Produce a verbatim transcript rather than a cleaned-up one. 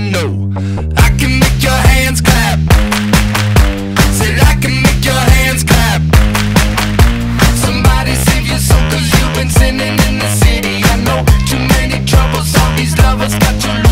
know. I can make your hands clap. Said I can make your hands clap. Somebody save your soul, cause you've been sinning in the city. I know too many troubles, all these lovers got you